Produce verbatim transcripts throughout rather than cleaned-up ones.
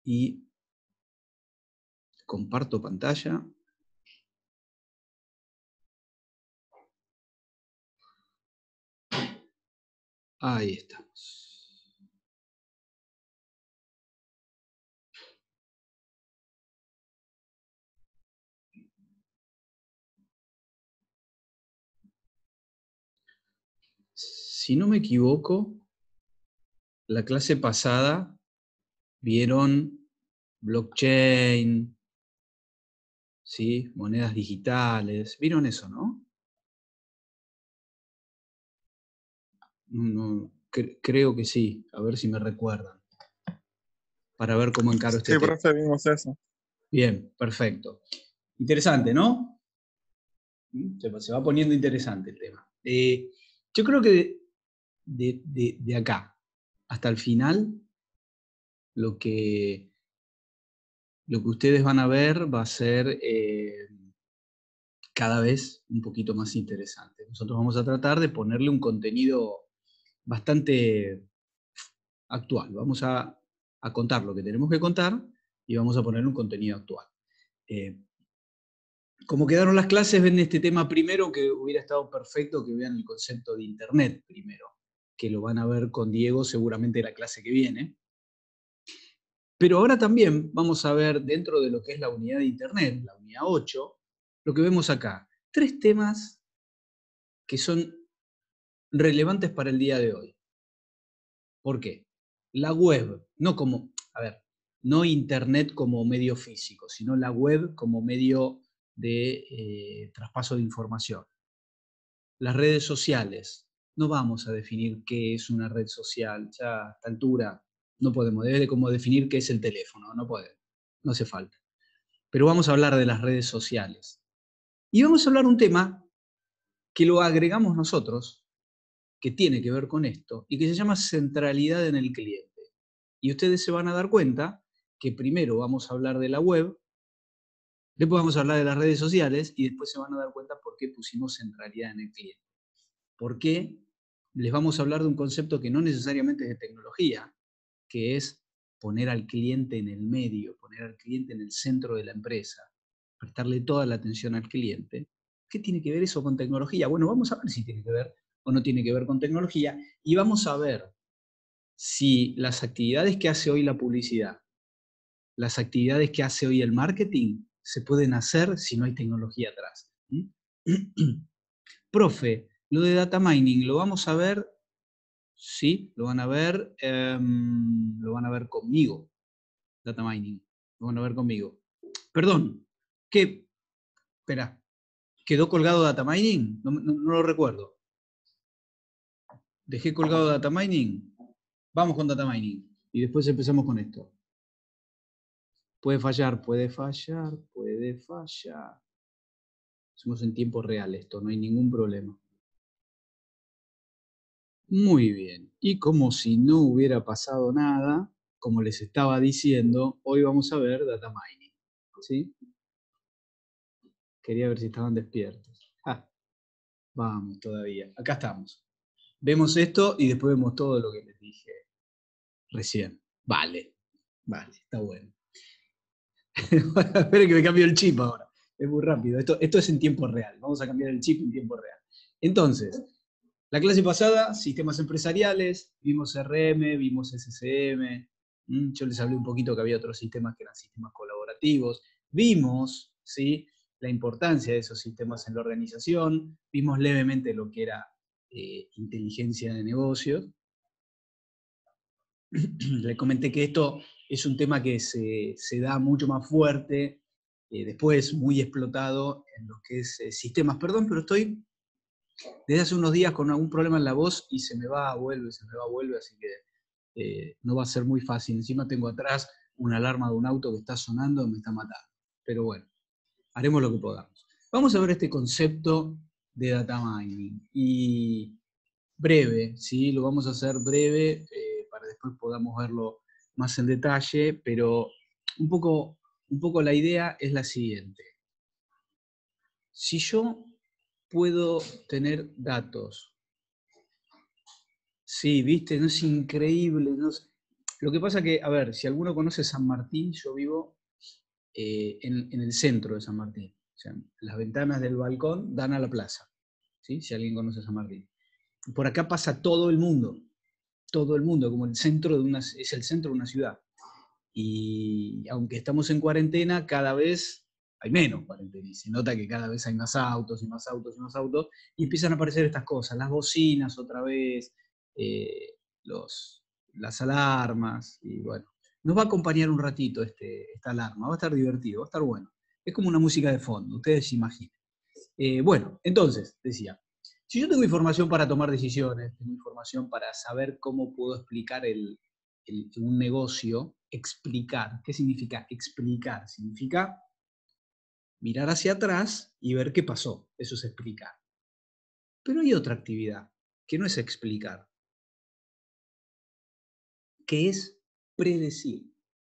y comparto pantalla. Ahí estamos. Si no me equivoco, la clase pasada vieron blockchain, ¿sí? Monedas digitales. ¿Vieron eso, no? No, cre- creo que sí. A ver si me recuerdan. Para ver cómo encaro este Sí, tema. profe, vimos eso. Bien, perfecto. Interesante, ¿no? ¿Mm? Se va, se va poniendo interesante el tema. Eh, yo creo que de, de- de- de acá hasta el final, lo que, lo que ustedes van a ver va a ser eh, cada vez un poquito más interesante. Nosotros vamos a tratar de ponerle un contenido bastante actual. Vamos a, a contar lo que tenemos que contar y vamos a ponerle un contenido actual. Eh, como quedaron las clases, ven este tema primero, que hubiera estado perfecto que vean el concepto de Internet primero, que lo van a ver con Diego seguramente la clase que viene. Pero ahora también vamos a ver dentro de lo que es la unidad de Internet, la unidad ocho, lo que vemos acá. Tres temas que son relevantes para el día de hoy. ¿Por qué? La web, no como, a ver, no Internet como medio físico, sino la web como medio de eh, traspaso de información. Las redes sociales. No vamos a definir qué es una red social. Ya a esta altura no podemos. Debe de como definir qué es el teléfono. No podemos. No hace falta. Pero vamos a hablar de las redes sociales. Y vamos a hablar de un tema que lo agregamos nosotros, que tiene que ver con esto, y que se llama centralidad en el cliente. Y ustedes se van a dar cuenta que primero vamos a hablar de la web, después vamos a hablar de las redes sociales, y después se van a dar cuenta por qué pusimos centralidad en el cliente. ¿Por qué? Les vamos a hablar de un concepto que no necesariamente es de tecnología, que es poner al cliente en el medio, poner al cliente en el centro de la empresa, prestarle toda la atención al cliente. ¿Qué tiene que ver eso con tecnología? Bueno, vamos a ver si tiene que ver o no tiene que ver con tecnología y vamos a ver si las actividades que hace hoy la publicidad, las actividades que hace hoy el marketing, se pueden hacer si no hay tecnología atrás. ¿Mm? Profe, lo de data mining, ¿lo vamos a ver? Sí, lo van a ver, em, lo van a ver conmigo, data mining, lo van a ver conmigo. Perdón, ¿qué? Espera, ¿quedó colgado data mining? No, no- no lo recuerdo. ¿Dejé colgado data mining? Vamos con data mining y después empezamos con esto. Puede fallar, puede fallar, puede fallar. Hacemos en tiempo real esto, no hay ningún problema. Muy bien, y como si no hubiera pasado nada, como les estaba diciendo, hoy vamos a ver data mining, ¿sí? Quería ver si estaban despiertos. Ah, vamos todavía, acá estamos. Vemos esto y después vemos todo lo que les dije recién. Vale, vale, está bueno. Esperen que me cambie el chip ahora. Es muy rápido. Esto, esto es en tiempo real. Vamos a cambiar el chip en tiempo real. Entonces, la clase pasada, sistemas empresariales, vimos R M, vimos S C M. Yo les hablé un poquito que había otros sistemas que eran sistemas colaborativos. Vimos, ¿sí?, la importancia de esos sistemas en la organización. Vimos levemente lo que era eh, inteligencia de negocios. Le comenté que esto es un tema que se, se da mucho más fuerte, eh, después muy explotado en lo que es eh, sistemas. Perdón, pero estoy desde hace unos días con algún problema en la voz y se me va, vuelve, se me va, vuelve, así que eh, no va a ser muy fácil. Encima tengo atrás una alarma de un auto que está sonando y me está matando. Pero bueno, haremos lo que podamos. Vamos a ver este concepto de data mining. Y breve, ¿sí? Lo vamos a hacer breve eh, para después podamos verlo más en detalle, pero un poco, un poco la idea es la siguiente. Si yo puedo tener datos, sí, viste, no es increíble, no es, Lo que pasa que, a ver, si alguno conoce San Martín, yo vivo eh, en, en el centro de San Martín. O sea, las ventanas del balcón dan a la plaza, ¿sí? Si alguien conoce San Martín. Por acá pasa todo el mundo, todo el mundo, como el centro de una, es el centro de una ciudad. Y aunque estamos en cuarentena, cada vez hay menos cuarentena. Y se nota que cada vez hay más autos y más autos y más autos. Y empiezan a aparecer estas cosas, las bocinas otra vez, eh, los, las alarmas. Y bueno, nos va a acompañar un ratito este, esta alarma. Va a estar divertido, va a estar bueno. Es como una música de fondo, ustedes se imaginen. Eh, bueno, entonces, decía, si yo tengo información para tomar decisiones, tengo información para saber cómo puedo explicar el, el- un negocio, explicar. ¿Qué significa explicar? Significa mirar hacia atrás y ver qué pasó. Eso es explicar. Pero hay otra actividad que no es explicar, que es predecir.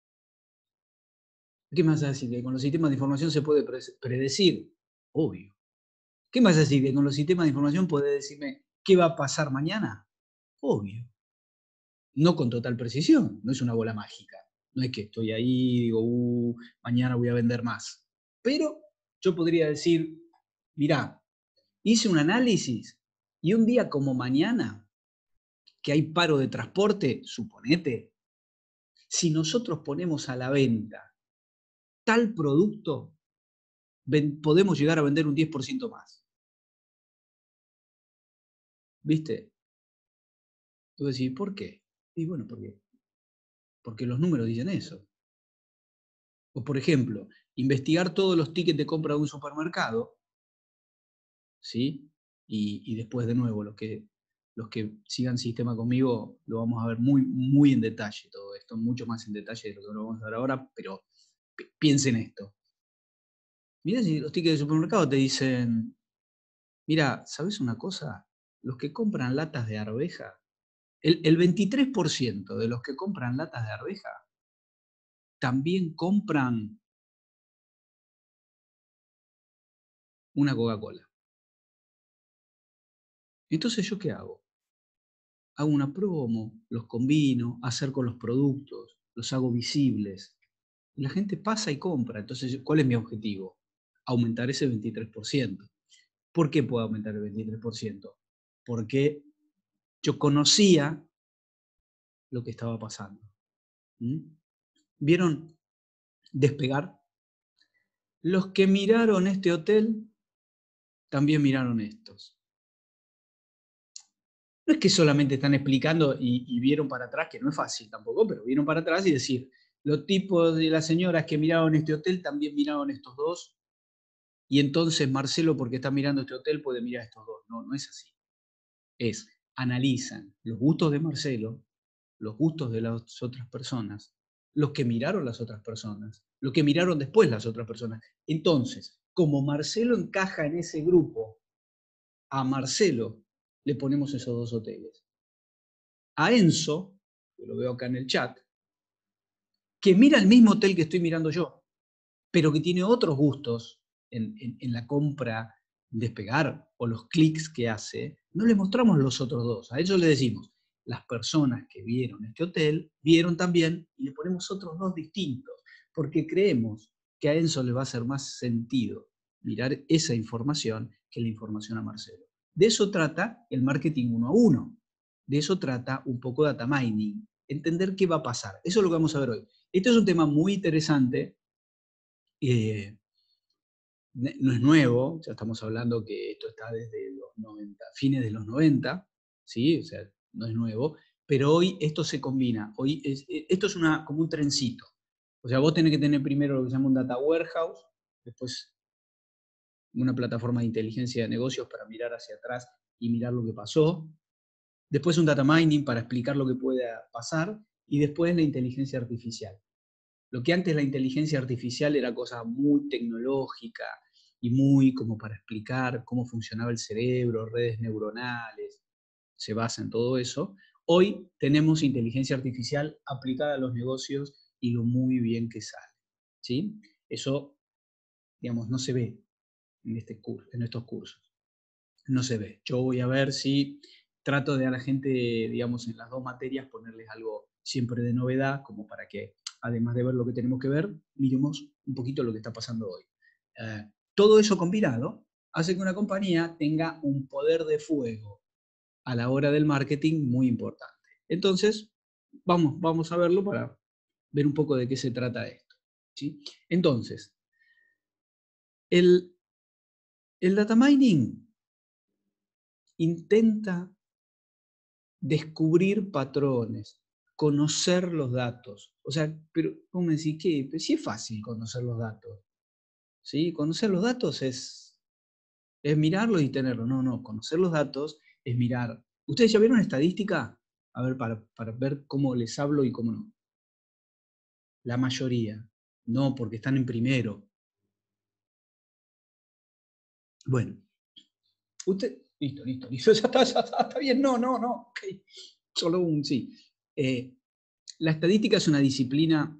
¿Qué más decir? Que con los sistemas de información se puede predecir. Obvio. ¿Qué más decir? Que con los sistemas de información puede decirme qué va a pasar mañana. Obvio. No con total precisión, no es una bola mágica. No es que estoy ahí y digo, uh, mañana voy a vender más. Pero yo podría decir, mirá, hice un análisis y un día como mañana, que hay paro de transporte, suponete, si nosotros ponemos a la venta tal producto, podemos llegar a vender un diez por ciento más. ¿Viste? Tú decís, ¿por qué? Y bueno, ¿por qué? Porque los números dicen eso. O por ejemplo, investigar todos los tickets de compra de un supermercado, ¿sí? Y, y después de nuevo, los que, los que sigan sistema conmigo lo vamos a ver muy, muy en detalle todo esto, mucho más en detalle de lo que lo vamos a ver ahora, pero piensen esto. Mirá si los tickets de supermercado te dicen, mira, ¿sabes una cosa? Los que compran latas de arveja, el, el veintitrés por ciento de los que compran latas de arveja también compran una Coca-Cola. Entonces, ¿yo qué hago? Hago una promo, los combino, acerco los productos, los hago visibles. Y la gente pasa y compra. Entonces, ¿cuál es mi objetivo? Aumentar ese veintitrés por ciento. ¿Por qué puedo aumentar el veintitrés por ciento? Porque yo conocía lo que estaba pasando. ¿Mm? ¿Vieron Despegar? Los que miraron este hotel también miraron estos. No es que solamente están explicando y, y vieron para atrás, que no es fácil tampoco, pero vieron para atrás y decir, los tipos de las señoras que miraron este hotel también miraron estos dos, y entonces Marcelo, porque está mirando este hotel, puede mirar estos dos. No, no es así. Es, analizan los gustos de Marcelo, los gustos de las otras personas, los que miraron las otras personas, los que miraron después las otras personas. Entonces, como Marcelo encaja en ese grupo, a Marcelo le ponemos esos dos hoteles. A Enzo, que lo veo acá en el chat, que mira el mismo hotel que estoy mirando yo, pero que tiene otros gustos en, en, en la compra Despegar o los clics que hace, no le mostramos los otros dos. A ellos le decimos, las personas que vieron este hotel, vieron también, y le ponemos otros dos distintos, porque creemos que a Enzo le va a hacer más sentido mirar esa información que la información a Marcelo. De eso trata el marketing uno a uno. De eso trata un poco data mining, entender qué va a pasar. Eso es lo que vamos a ver hoy. Este es un tema muy interesante. Eh, no es nuevo, ya estamos hablando que esto está desde los noventa, fines de los noventa, ¿sí? O sea, no es nuevo, pero hoy esto se combina. Hoy es, esto es una, como un trencito. O sea, vos tenés que tener primero lo que se llama un data warehouse, después una plataforma de inteligencia de negocios para mirar hacia atrás y mirar lo que pasó, después un data mining para explicar lo que pueda pasar, y después la inteligencia artificial. Lo que antes la inteligencia artificial era cosa muy tecnológica y muy como para explicar cómo funcionaba el cerebro, redes neuronales, se basa en todo eso. Hoy tenemos inteligencia artificial aplicada a los negocios y lo muy bien que sale, ¿sí? Eso, digamos, no se ve en, este curso, en estos cursos. No se ve. Yo voy a ver si trato de a la gente, digamos, en las dos materias ponerles algo siempre de novedad, como para que, además de ver lo que tenemos que ver, miremos un poquito lo que está pasando hoy. Eh, todo eso combinado hace que una compañía tenga un poder de fuego a la hora del marketing muy importante. Entonces, vamos, vamos a verlo para ver un poco de qué se trata esto, ¿sí? Entonces, el, el data mining intenta descubrir patrones, conocer los datos. O sea, pero ¿cómo me decís qué? Pero sí es fácil conocer los datos. ¿Sí? Conocer los datos es, es mirarlos y tenerlos. No, no, conocer los datos es mirar. ¿Ustedes ya vieron estadística? A ver, para, para ver cómo les hablo y cómo no. La mayoría. No, porque están en primero. Bueno, usted, listo, listo, listo, ya está, ya está, está bien, no, no, no, okay. Solo un sí. Eh, la estadística es una disciplina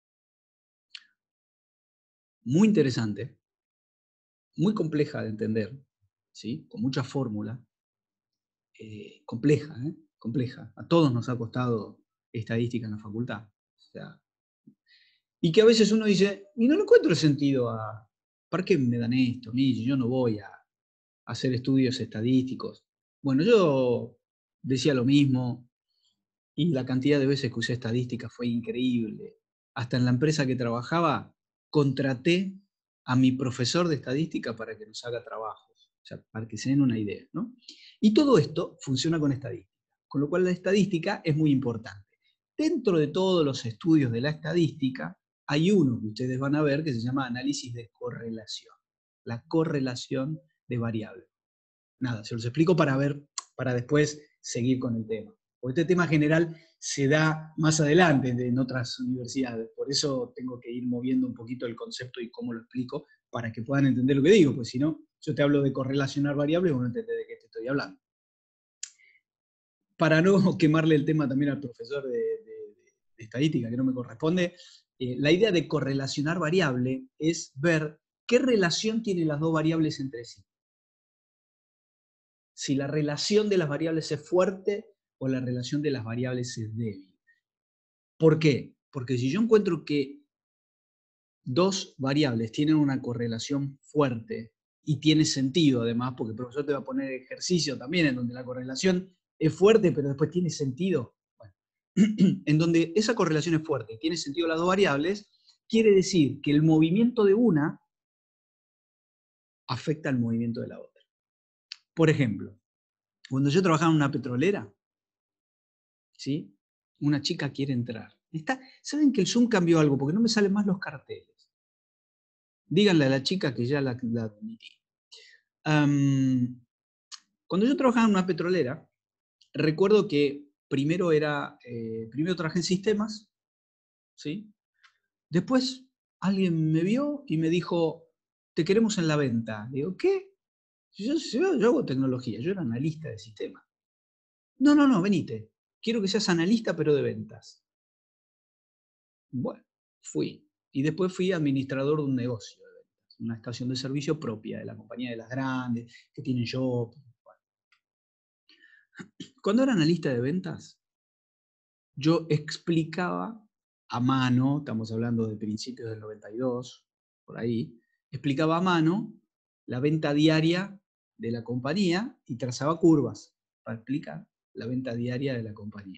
muy interesante, muy compleja de entender, ¿sí? Con mucha fórmula, eh, compleja, ¿eh? compleja. A todos nos ha costado estadística en la facultad. O sea, y que a veces uno dice, y no le encuentro sentido a, ¿para qué me dan esto? Yo no voy a hacer estudios estadísticos. Bueno, yo decía lo mismo, y la cantidad de veces que usé estadística fue increíble. Hasta en la empresa que trabajaba, contraté a mi profesor de estadística para que nos haga trabajos, o sea, para que se den una idea, ¿no? Y todo esto funciona con estadística, con lo cual la estadística es muy importante. Dentro de todos los estudios de la estadística, hay uno que ustedes van a ver que se llama análisis de correlación, la correlación de variables. Nada, se los explico para ver, para después seguir con el tema. Porque este tema general se da más adelante en otras universidades, por eso tengo que ir moviendo un poquito el concepto y cómo lo explico para que puedan entender lo que digo, porque si no, yo te hablo de correlacionar variables, vos no entendés de qué te estoy hablando. Para no quemarle el tema también al profesor de, de, de estadística, que no me corresponde, eh, la idea de correlacionar variable es ver qué relación tienen las dos variables entre sí. Si la relación de las variables es fuerte o la relación de las variables es débil. ¿Por qué? Porque si yo encuentro que dos variables tienen una correlación fuerte y tiene sentido además, porque el profesor te va a poner ejercicio también en donde la correlación es fuerte pero después tiene sentido, bueno, en donde esa correlación es fuerte y tiene sentido las dos variables, quiere decir que el movimiento de una afecta al movimiento de la otra. Por ejemplo, cuando yo trabajaba en una petrolera, ¿sí? Una chica quiere entrar. Está, ¿saben que el Zoom cambió algo? Porque no me salen más los carteles. Díganle a la chica que ya la, la admití. Um, cuando yo trabajaba en una petrolera, recuerdo que primero era, eh, primero trabajé en sistemas, ¿sí? Después alguien me vio y me dijo, te queremos en la venta. Le digo, ¿qué? Yo, yo, yo hago tecnología, yo era analista de sistemas. No, no, no, venite. Quiero que seas analista, pero de ventas. Bueno, fui. Y después fui administrador de un negocio de ventas, una estación de servicio propia de la compañía de las grandes, que tienen shop. Bueno. Cuando era analista de ventas, yo explicaba a mano, estamos hablando de principios del noventa y dos, por ahí, explicaba a mano la venta diaria de la compañía y trazaba curvas para explicar la venta diaria de la compañía.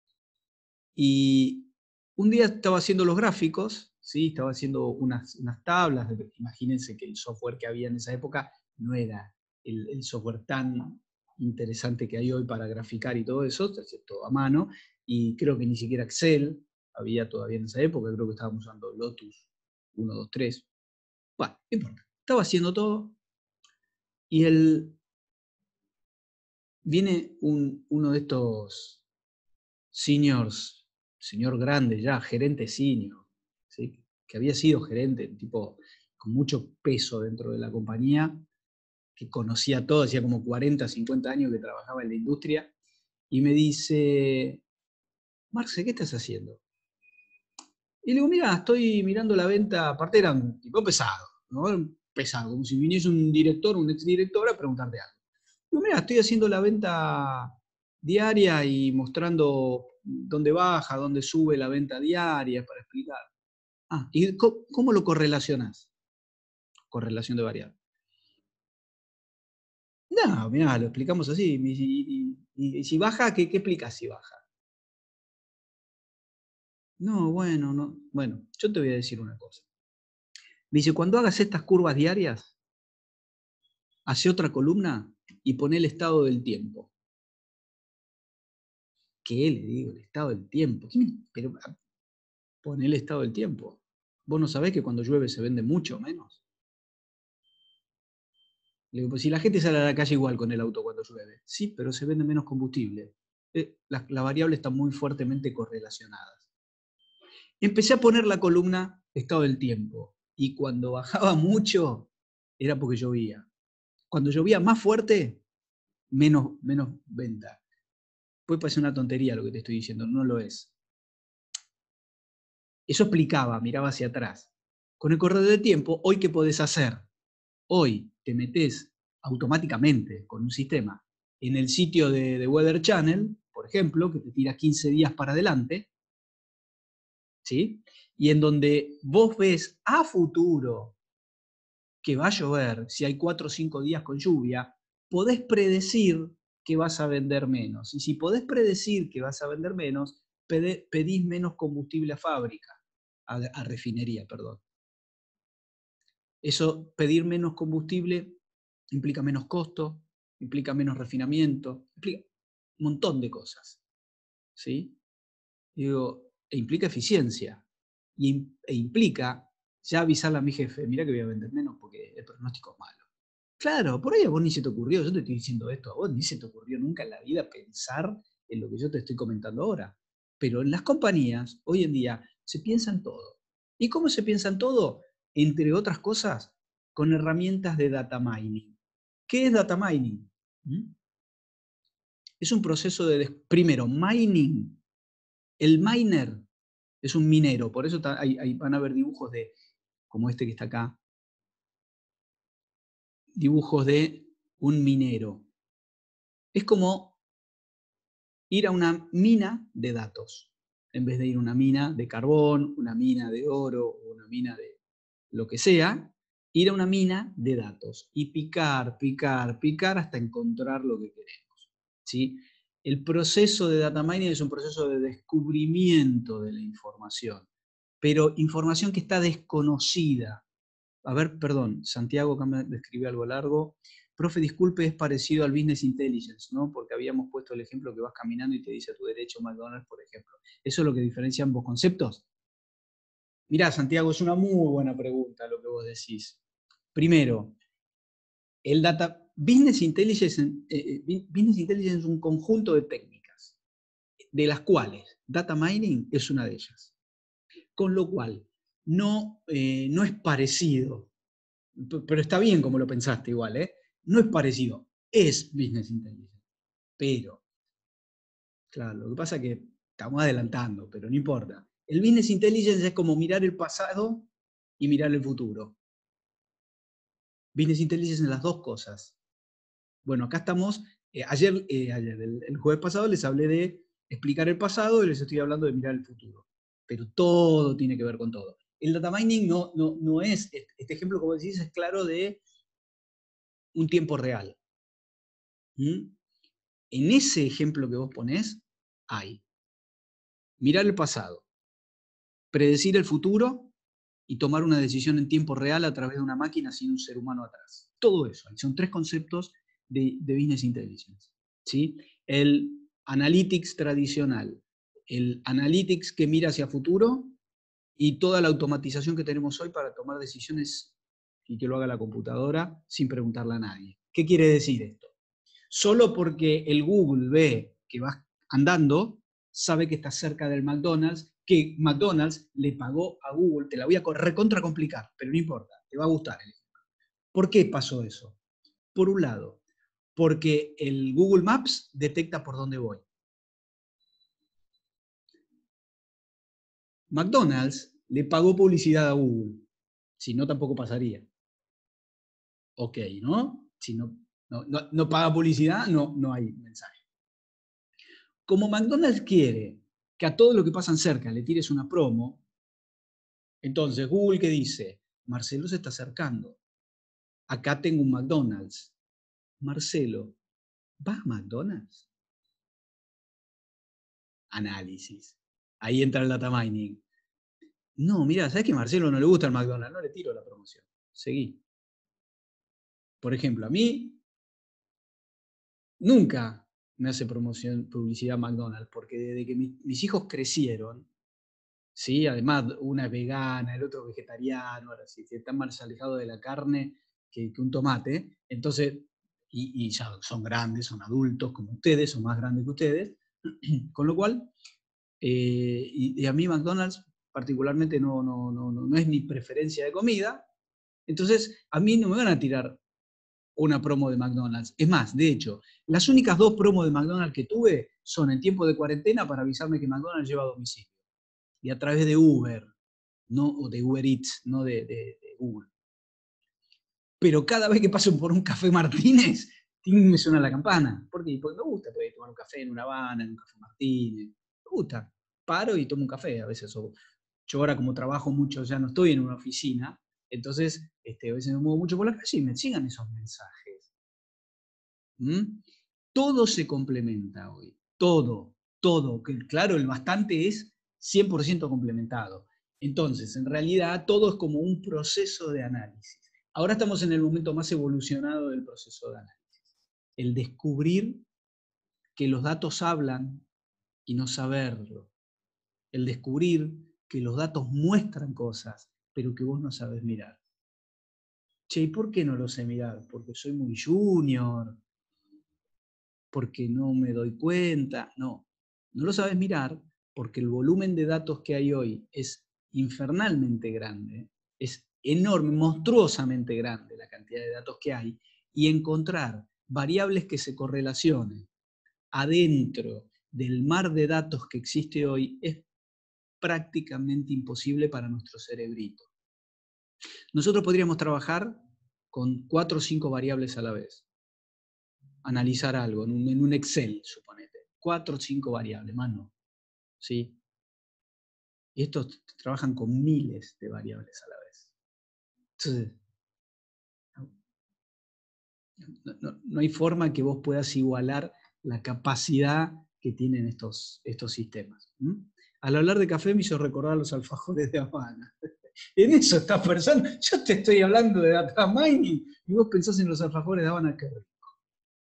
Y un día estaba haciendo los gráficos, ¿sí? Estaba haciendo unas, unas tablas, imagínense que el software que había en esa época no era el, el software tan interesante que hay hoy para graficar y todo eso, se hacía todo a mano, y creo que ni siquiera Excel había todavía en esa época, creo que estábamos usando Lotus uno, dos, tres. Bueno, no importa, estaba haciendo todo, y el, viene un, uno de estos seniors, señor grande ya, gerente senior, ¿sí? Que había sido gerente, tipo con mucho peso dentro de la compañía, que conocía todo, hacía como cuarenta, cincuenta años que trabajaba en la industria, y me dice, Marce, ¿qué estás haciendo? Y le digo, mira, estoy mirando la venta, aparte era un tipo pesado, ¿no? Pesado, como si viniese un director, un exdirector a preguntarte algo. Digo, mira, estoy haciendo la venta diaria y mostrando dónde baja, dónde sube la venta diaria, para explicar. Ah, ¿y cómo, cómo lo correlacionás? Correlación de variables. No, mirá, lo explicamos así. Y, y- y- y si baja, ¿qué, qué explicas si baja? No, bueno, no. Bueno, yo te voy a decir una cosa. Me dice, cuando hagas estas curvas diarias, hace otra columna y pone el estado del tiempo. ¿Qué le digo? El estado del tiempo. ¿Qué me- Pero ah, pone el estado del tiempo. ¿Vos no sabés que cuando llueve se vende mucho menos? Le digo, pues si la gente sale a la calle igual con el auto cuando llueve. Sí, pero se vende menos combustible. Eh, las, las variables están muy fuertemente correlacionadas. Empecé a poner la columna estado del tiempo. Y cuando bajaba mucho, era porque llovía. Cuando llovía más fuerte, menos, menos venta. Puede parecer una tontería lo que te estoy diciendo, no lo es. Eso explicaba, miraba hacia atrás. Con el correr del tiempo, ¿hoy qué podés hacer? Hoy te metés automáticamente con un sistema en el sitio de, de Weather Channel, por ejemplo, que te tira quince días para adelante, ¿sí? Y en donde vos ves a futuro que va a llover, si hay cuatro o cinco días con lluvia, podés predecir que vas a vender menos. Y si podés predecir que vas a vender menos, pedís menos combustible a fábrica, a, a refinería, perdón. Eso, pedir menos combustible, implica menos costo, implica menos refinamiento, implica un montón de cosas. ¿Sí? Digo, e implica eficiencia. Y, e implica ya avisarle a mi jefe, mira que voy a vender menos porque el pronóstico es malo. Claro, por ahí a vos ni se te ocurrió, yo te estoy diciendo esto, a vos ni se te ocurrió nunca en la vida pensar en lo que yo te estoy comentando ahora. Pero en las compañías, hoy en día, se piensa en todo. ¿Y cómo se piensa en todo? Entre otras cosas, con herramientas de data mining. ¿Qué es data mining? ¿Mm? Es un proceso de, primero, mining. El miner es un minero, por eso hay, hay, van a ver dibujos de, como este que está acá, dibujos de un minero. Es como ir a una mina de datos, en vez de ir a una mina de carbón, una mina de oro, una mina de lo que sea, ir a una mina de datos y picar, picar, picar hasta encontrar lo que queremos. ¿Sí? El proceso de data mining es un proceso de descubrimiento de la información, pero información que está desconocida. A ver, perdón, Santiago acá me escribió algo largo. Profe, disculpe, es parecido al Business Intelligence, ¿no? Porque habíamos puesto el ejemplo que vas caminando y te dice a tu derecho McDonald's, por ejemplo. ¿Eso es lo que diferencia ambos conceptos? Mirá, Santiago, es una muy buena pregunta lo que vos decís. Primero, el data, Business Intelligence, eh, Business Intelligence es un conjunto de técnicas, de las cuales data mining es una de ellas. Con lo cual, no, eh, no es parecido, pero está bien como lo pensaste igual, ¿eh? No es parecido, es Business Intelligence. Pero, claro, lo que pasa es que estamos adelantando, pero no importa. El Business Intelligence es como mirar el pasado y mirar el futuro. Business Intelligence en las dos cosas. Bueno, acá estamos, eh, ayer, eh, ayer el, el jueves pasado les hablé de explicar el pasado y les estoy hablando de mirar el futuro. Pero todo tiene que ver con todo. El data mining no, no, no es, este ejemplo, como decís, es claro de un tiempo real. ¿Mm? En ese ejemplo que vos ponés, hay mirar el pasado, predecir el futuro y tomar una decisión en tiempo real a través de una máquina sin un ser humano atrás. Todo eso, son tres conceptos de, de Business Intelligence. ¿Sí? El Analytics tradicional, el Analytics que mira hacia futuro y toda la automatización que tenemos hoy para tomar decisiones y que lo haga la computadora sin preguntarle a nadie. ¿Qué quiere decir esto? Solo porque el Google ve que vas andando, sabe que estás cerca del McDonald's, que McDonald's le pagó a Google, te la voy a recontra complicar, pero no importa, te va a gustar el ejemplo. ¿Por qué pasó eso? Por un lado, porque el Google Maps detecta por dónde voy. McDonald's le pagó publicidad a Google, si no tampoco pasaría. Ok, ¿no? Si no, no, no, no paga publicidad, no, no hay mensaje. Como McDonald's quiere que a todo lo que pasan cerca le tires una promo, entonces Google, ¿qué dice? Marcelo se está acercando. Acá tengo un McDonald's. Marcelo, ¿vas a McDonald's? Análisis. Ahí entra el data mining. No, mira, ¿sabes que a Marcelo no le gusta el McDonald's? No le tiro la promoción. Seguí. Por ejemplo, a mí nunca me hace promoción, publicidad McDonald's, porque desde que mi, mis hijos crecieron, ¿sí? Además una es vegana, el otro vegetariano, ahora sí, están más alejados de la carne que, que un tomate, entonces, y, y ya son grandes, son adultos como ustedes, son más grandes que ustedes, con lo cual, eh, y, y a mí McDonald's particularmente no, no, no, no, no es mi preferencia de comida, entonces a mí no me van a tirar una promo de McDonald's. Es más, de hecho, las únicas dos promos de McDonald's que tuve son en tiempo de cuarentena para avisarme que McDonald's lleva a domicilio. Y a través de Uber, no, o de Uber Eats, no de, de, de Google. Pero cada vez que paso por un café Martínez, me suena la campana. ¿Por qué? Porque me gusta poder tomar un café en una Habana, en un café Martínez. Me gusta. Paro y tomo un café a veces. O, yo ahora como trabajo mucho, ya no estoy en una oficina, entonces este, a veces me muevo mucho por la calle y me llegan esos mensajes. ¿Mm? Todo se complementa hoy. Todo, todo. Claro, el bastante es cien por ciento complementado. Entonces, en realidad, todo es como un proceso de análisis. Ahora estamos en el momento más evolucionado del proceso de análisis. El descubrir que los datos hablan y no saberlo. El descubrir que los datos muestran cosas, pero que vos no sabes mirar. Che, ¿y por qué no lo sé mirar? Porque soy muy junior, porque no me doy cuenta. No, no lo sabes mirar porque el volumen de datos que hay hoy es infernalmente grande, es enorme, monstruosamente grande la cantidad de datos que hay, y encontrar variables que se correlacionen adentro del mar de datos que existe hoy es prácticamente imposible para nuestro cerebrito. Nosotros podríamos trabajar con cuatro o cinco variables a la vez. Analizar algo en un, en un Excel, suponete. Cuatro o cinco variables, más no. ¿Sí? Y estos trabajan con miles de variables a la vez. Entonces, no, no, no hay forma que vos puedas igualar la capacidad que tienen estos, estos sistemas. ¿Mm? Al hablar de café me hizo recordar los alfajores de Habana. En eso estás pensando. Yo te estoy hablando de data mining y vos pensás en los alfajores de Habana. Qué rico.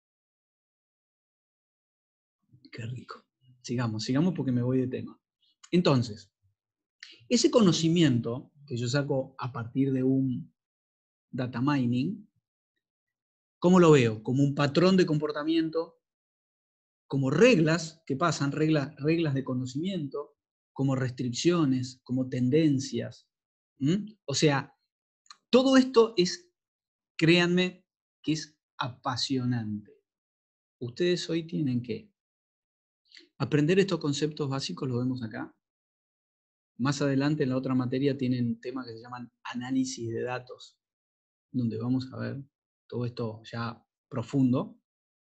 Qué rico. Sigamos, sigamos porque me voy de tema. Entonces, ese conocimiento que yo saco a partir de un data mining, ¿cómo lo veo? Como un patrón de comportamiento, como reglas que pasan, reglas, reglas de conocimiento, como restricciones, como tendencias. ¿Mm? O sea, todo esto es, créanme, que es apasionante. Ustedes hoy tienen que aprender estos conceptos básicos, los vemos acá. Más adelante en la otra materia tienen temas que se llaman análisis de datos, donde vamos a ver todo esto ya profundo.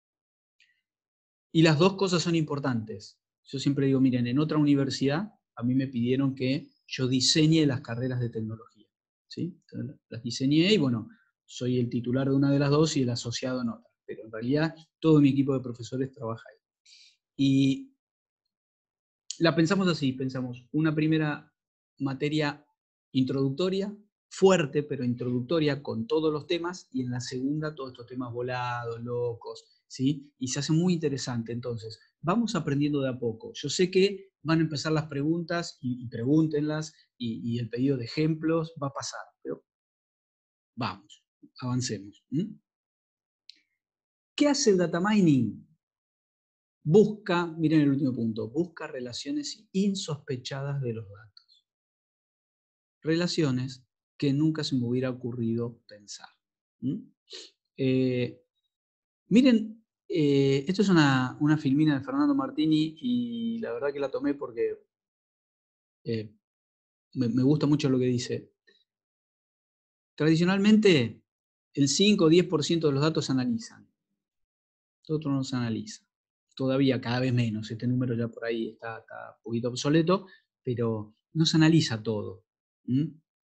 Y las dos cosas son importantes. Yo siempre digo, miren, en otra universidad a mí me pidieron que yo diseñe las carreras de tecnología. ¿Sí? Entonces, las diseñé y bueno, soy el titular de una de las dos y el asociado en otra. Pero en realidad todo mi equipo de profesores trabaja ahí. Y la pensamos así, pensamos una primera materia introductoria, fuerte, pero introductoria con todos los temas, y en la segunda todos estos temas volados, locos, ¿sí? Y se hace muy interesante. Entonces, vamos aprendiendo de a poco. Yo sé que van a empezar las preguntas, y, y pregúntenlas, y, y el pedido de ejemplos va a pasar, pero vamos, avancemos. ¿Mm? ¿Qué hace el data mining? Busca, miren el último punto, busca relaciones insospechadas de los datos. Relaciones que nunca se me hubiera ocurrido pensar. ¿Mm? Eh, miren, eh, esto es una, una filmina de Fernando Martini y la verdad que la tomé porque eh, me, me gusta mucho lo que dice. Tradicionalmente, el cinco o diez por ciento de los datos se analizan. Todo otro no se analiza. todavía cada vez menos, este número ya por ahí está, está un poquito obsoleto, pero no se analiza todo. ¿Mm?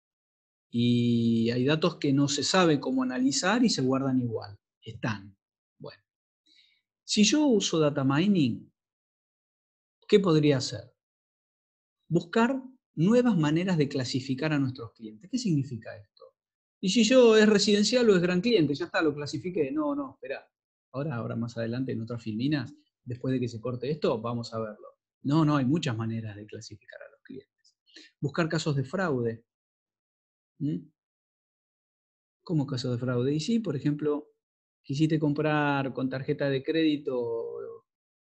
Y hay datos que no se sabe cómo analizar y se guardan igual. Están. Bueno. Si yo uso data mining, ¿qué podría hacer? Buscar nuevas maneras de clasificar a nuestros clientes. ¿Qué significa esto? Y si yo es residencial o es gran cliente, ya está, lo clasifiqué. No, no, espera. Ahora, ahora más adelante en otras filminas, después de que se corte esto, vamos a verlo. No, no, hay muchas maneras de clasificar a los clientes. Buscar casos de fraude. ¿Mm? ¿Cómo casos de fraude? Y sí, por ejemplo, quisiste comprar con tarjeta de crédito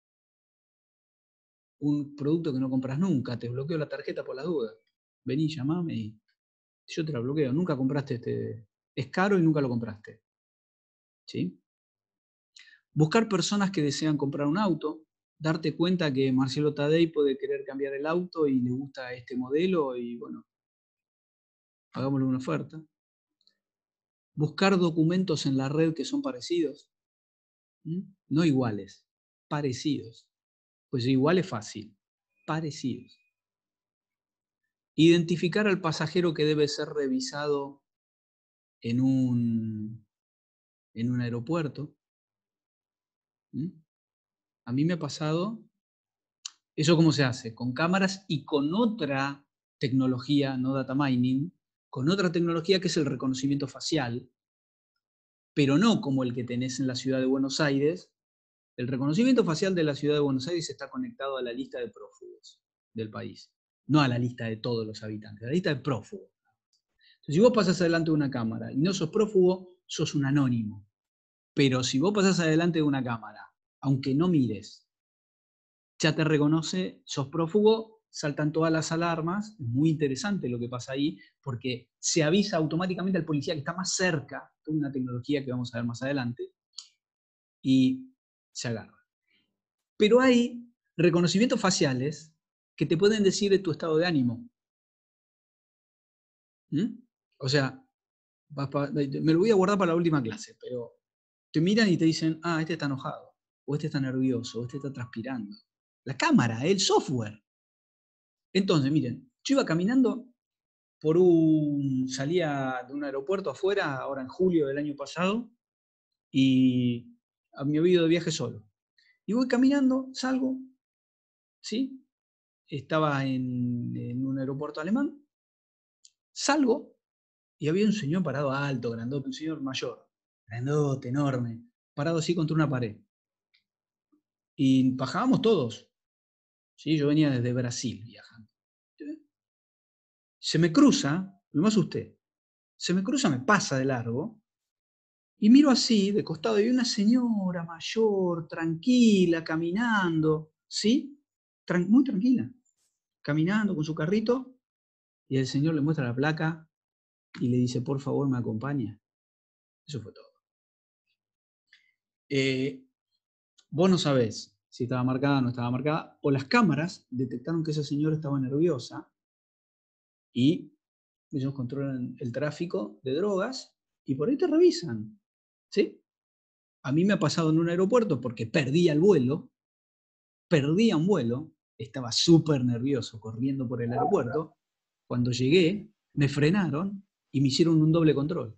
un producto que no compras nunca, te bloqueo la tarjeta por las dudas. Vení, llamame y yo te la bloqueo. Nunca compraste este. Es caro y nunca lo compraste. ¿Sí? Buscar personas que desean comprar un auto, darte cuenta que Marcelo Tadei puede querer cambiar el auto y le gusta este modelo y bueno, hagámosle una oferta. Buscar documentos en la red que son parecidos, ¿Mm? No iguales, parecidos. Pues igual es fácil, parecidos. Identificar al pasajero que debe ser revisado en un, en un aeropuerto. ¿Mm? A mí me ha pasado. ¿Eso cómo se hace? Con cámaras y con otra tecnología, no data mining, con otra tecnología que es el reconocimiento facial, pero no como el que tenés en la ciudad de Buenos Aires. El reconocimiento facial de la ciudad de Buenos Aires está conectado a la lista de prófugos del país, no a la lista de todos los habitantes, a la lista de prófugos. Entonces, si vos pasás adelante de una cámara y no sos prófugo, sos un anónimo. Pero si vos pasás adelante de una cámara, aunque no mires, ya te reconoce, sos prófugo, saltan todas las alarmas. Es muy interesante lo que pasa ahí, porque se avisa automáticamente al policía que está más cerca, con una tecnología que vamos a ver más adelante, y se agarra. Pero hay reconocimientos faciales que te pueden decir de tu estado de ánimo. ¿Mm? O sea, me lo voy a guardar para la última clase, pero te miran y te dicen, ah, este está enojado, o este está nervioso, o este está transpirando. La cámara, el software. Entonces, miren, yo iba caminando por un, salía de un aeropuerto afuera, ahora en julio del año pasado, y me había ido de viaje solo. Y voy caminando, salgo, ¿sí? Estaba en, en un aeropuerto alemán, salgo, y había un señor parado alto, grandote, un señor mayor, grandote, enorme, parado así contra una pared. Y bajábamos todos, ¿sí? Yo venía desde Brasil viajando. Se me cruza, lo más usted, se me cruza, me pasa de largo, y miro así, de costado, y una señora mayor, tranquila, caminando, ¿sí? Tran- muy tranquila, caminando con su carrito, y el señor le muestra la placa y le dice, por favor, me acompaña. Eso fue todo. Eh, vos no sabés si estaba marcada o no estaba marcada, o las cámaras detectaron que esa señora estaba nerviosa y ellos controlan el tráfico de drogas y por ahí te revisan, ¿sí? A mí me ha pasado en un aeropuerto porque perdí el vuelo, perdí un vuelo, estaba súper nervioso corriendo por el aeropuerto. Cuando llegué, me frenaron y me hicieron un doble control.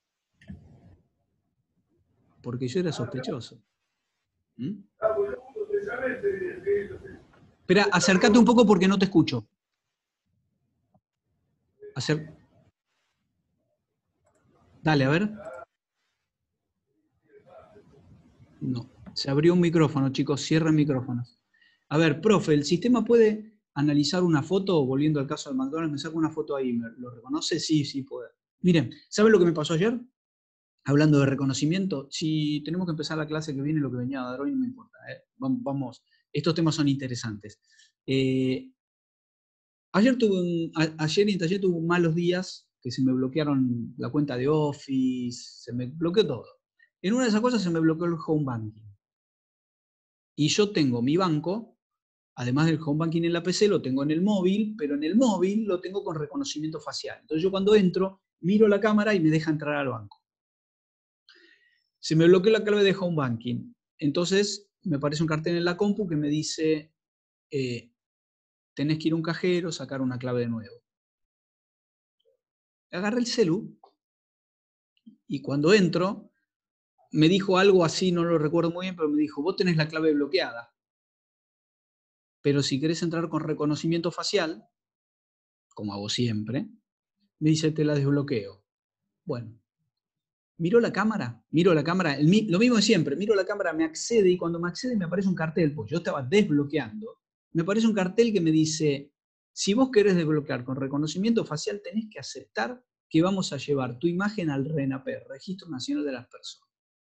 Porque yo era sospechoso. ¿Mm? Espera, acércate un poco porque no te escucho. Acer... Dale, a ver. No, se abrió un micrófono, chicos, cierren micrófonos. A ver, profe, ¿el sistema puede analizar una foto? Volviendo al caso de McDonald's, me saco una foto ahí, ¿lo reconoce? Sí, sí puede. Miren, ¿saben lo que me pasó ayer? Hablando de reconocimiento, si tenemos que empezar la clase que viene, lo que venía a dar hoy no me importa. ¿eh? Vamos, estos temas son interesantes. Eh, ayer, tuve un, a, ayer y ayer tuve malos días, que se me bloquearon la cuenta de Office, se me bloqueó todo. En una de esas cosas se me bloqueó el home banking. Y yo tengo mi banco, además del home banking en la P C, lo tengo en el móvil, pero en el móvil lo tengo con reconocimiento facial. Entonces yo cuando entro, miro la cámara y me deja entrar al banco. Se me bloqueó la clave de home banking. Entonces me aparece un cartel en la compu que me dice, eh, tenés que ir a un cajero, sacar una clave de nuevo. Agarré el celu y cuando entro, me dijo algo así, no lo recuerdo muy bien, pero me dijo, vos tenés la clave bloqueada, pero si querés entrar con reconocimiento facial, como hago siempre, me dice, te la desbloqueo. Bueno, miro la cámara, miro la cámara, el, lo mismo de siempre, miro la cámara, me accede y cuando me accede me aparece un cartel, pues yo estaba desbloqueando, me aparece un cartel que me dice, si vos querés desbloquear con reconocimiento facial, tenés que aceptar que vamos a llevar tu imagen al RENAPER, Registro Nacional de las Personas.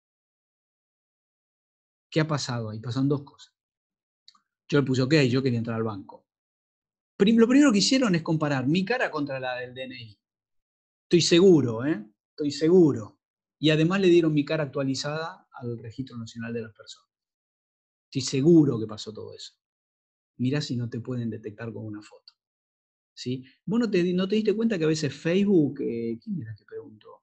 ¿Qué ha pasado ahí? Pasan dos cosas. Yo le puse OK, yo quería entrar al banco. Lo primero que hicieron es comparar mi cara contra la del D N I. Estoy seguro, ¿eh? Estoy seguro. Y además le dieron mi cara actualizada al Registro Nacional de las Personas. Estoy seguro que pasó todo eso. Mirá si no te pueden detectar con una foto. ¿Sí? ¿Vos no te, no te diste cuenta que a veces Facebook, eh, ¿quién era que preguntó?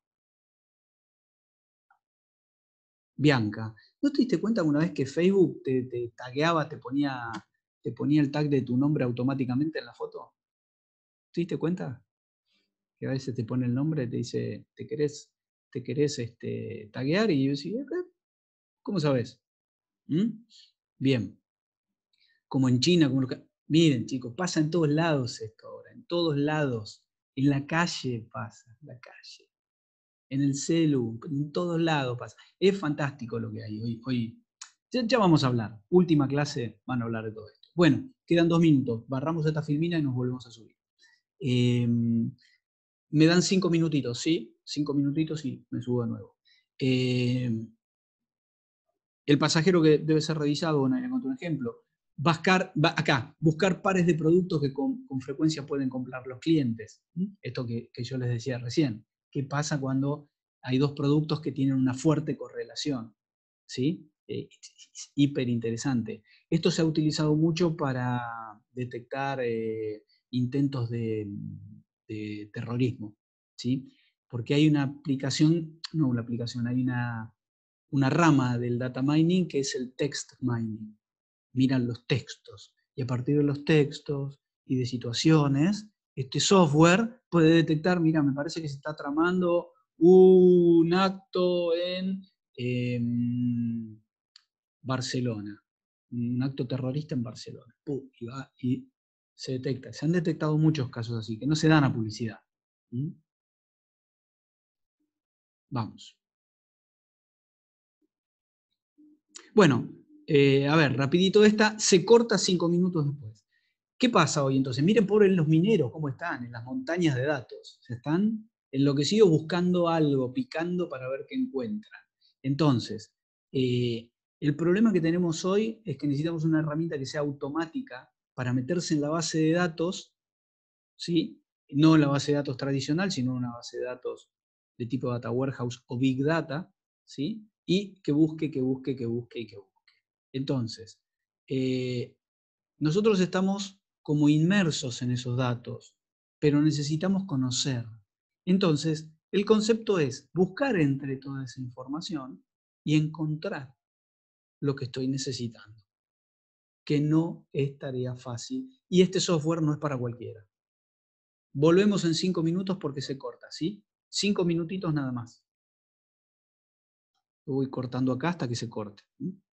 Bianca. ¿No te diste cuenta una vez que Facebook te, te tagueaba, te ponía, te ponía el tag de tu nombre automáticamente en la foto? ¿Te diste cuenta? Que a veces te pone el nombre, te dice, ¿te querés, te querés este, taguear? Y yo decía, ¿cómo sabes? ¿Mm? Bien. Como en China, como que... Miren, chicos, pasa en todos lados esto ahora, en todos lados. En la calle pasa, en la calle. En el celu, en todos lados pasa. Es fantástico lo que hay hoy. hoy. Ya, ya vamos a hablar. Última clase, van a hablar de todo esto. Bueno, quedan dos minutos. Barramos esta filmina y nos volvemos a subir. Eh, me dan cinco minutitos, ¿sí? Cinco minutitos y me subo de nuevo. Eh, el pasajero que debe ser revisado, bueno, le encontré un ejemplo. Buscar, acá, buscar pares de productos que con, con frecuencia pueden comprar los clientes. Esto que, que yo les decía recién. ¿Qué pasa cuando hay dos productos que tienen una fuerte correlación? ¿Sí? Eh, es hiper interesante. Esto se ha utilizado mucho para detectar eh, intentos de, de terrorismo, ¿sí? Porque hay una aplicación, no una aplicación, hay una, una rama del data mining que es el text mining. Miran los textos y a partir de los textos y de situaciones, este software puede detectar, mira, me parece que se está tramando un acto en eh, Barcelona, un acto terrorista en Barcelona. Pum, y, va, y se detecta. Se han detectado muchos casos así, que no se dan a publicidad. ¿Mm? Vamos. Bueno, eh, a ver, rapidito esta, se corta cinco minutos después. ¿Qué pasa hoy entonces? Miren por los mineros cómo están, en las montañas de datos. Se están enloquecidos buscando algo, picando para ver qué encuentran. Entonces, eh, el problema que tenemos hoy es que necesitamos una herramienta que sea automática para meterse en la base de datos, ¿sí? No la base de datos tradicional, sino una base de datos de tipo Data Warehouse o Big Data, ¿sí? Y que busque, que busque, que busque y que busque. Entonces, eh, nosotros estamos como inmersos en esos datos, pero necesitamos conocer. Entonces, el concepto es buscar entre toda esa información y encontrar lo que estoy necesitando, que no es tarea fácil. Y este software no es para cualquiera. Volvemos en cinco minutos porque se corta, ¿sí? Cinco minutitos nada más. Lo voy cortando acá hasta que se corte.